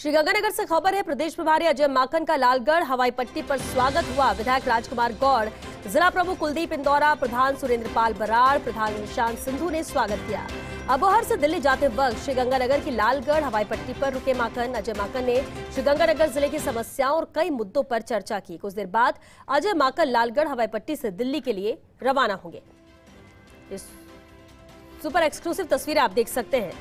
श्रीगंगानगर से खबर है। प्रदेश प्रभारी अजय माकन का लालगढ़ हवाई पट्टी पर स्वागत हुआ। विधायक राजकुमार गौड़, जिला प्रमुख कुलदीप इंदौरा, प्रधान सुरेंद्र पाल बराड़, प्रधान निशांत सिंधु ने स्वागत किया। अबोहर से दिल्ली जाते वक्त श्रीगंगानगर की लालगढ़ हवाई पट्टी पर रुके माकन। अजय माकन ने श्रीगंगानगर जिले की समस्याओं और कई मुद्दों पर चर्चा की। कुछ देर बाद अजय माकन लालगढ़ हवाई पट्टी से दिल्ली के लिए रवाना होंगे। इस सुपर एक्सक्लूसिव तस्वीरें आप देख सकते हैं।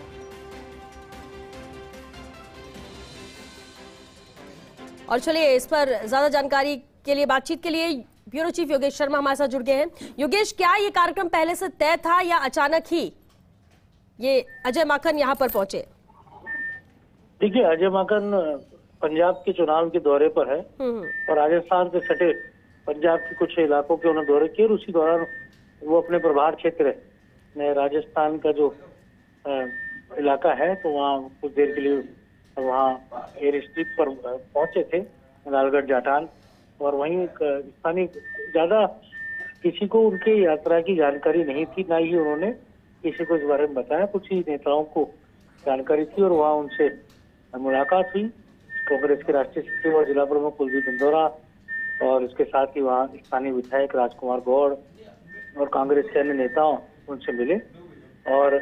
और चलिए इस पर ज्यादा जानकारी के लिए बातचीत के लिए ब्यूरो चीफ योगेश शर्मा हमारे साथ जुड़ गए हैं। योगेश, क्या ये कार्यक्रम पहले से तय था या अचानक ही ये अजय माकन यहाँ पर पहुंचे? देखिए, अजय माकन पंजाब के चुनाव के दौरे पर है और राजस्थान के सटे पंजाब के कुछ इलाकों के उन्होंने दौरे किए और उसी दौरान वो अपने प्रभार क्षेत्र में राजस्थान का जो इलाका है तो वहाँ कुछ देर के लिए वहाँ एयर स्ट्रिप पर पहुंचे थे, लालगढ़ जाटान। और वहीं स्थानीय ज्यादा किसी को उनके यात्रा की जानकारी नहीं थी, ना ही उन्होंने किसी को इस बारे में बताया। कुछ ही नेताओं को जानकारी थी और वहाँ उनसे मुलाकात हुई। कांग्रेस के राष्ट्रीय सचिव और जिला प्रमुख कुलदीप इंदौरा और इसके साथ ही वहाँ स्थानीय विधायक राजकुमार गौड़ और कांग्रेस के अन्य नेताओं उनसे मिले। और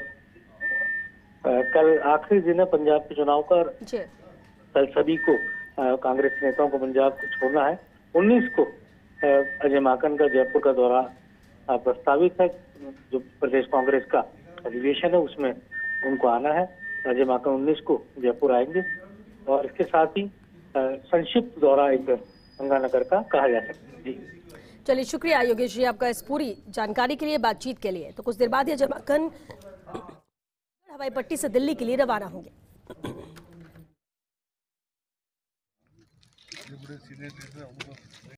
कल आखिरी दिन है पंजाब के चुनाव का। कल सभी को कांग्रेस नेताओं को पंजाब को छोड़ना है। 19 को अजय माकन का जयपुर का दौरा प्रस्तावित है। जो प्रदेश कांग्रेस का अधिवेशन है उसमें उनको आना है। अजय माकन 19 को जयपुर आएंगे और इसके साथ ही संक्षिप्त दौरा एक गंगानगर का कहा जा सकता है। जी चलिए, शुक्रिया योगेश जी आपका इस पूरी जानकारी के लिए, बातचीत के लिए। तो कुछ देर बाद अजय माकन हवाई पट्टी से दिल्ली के लिए रवाना होंगे।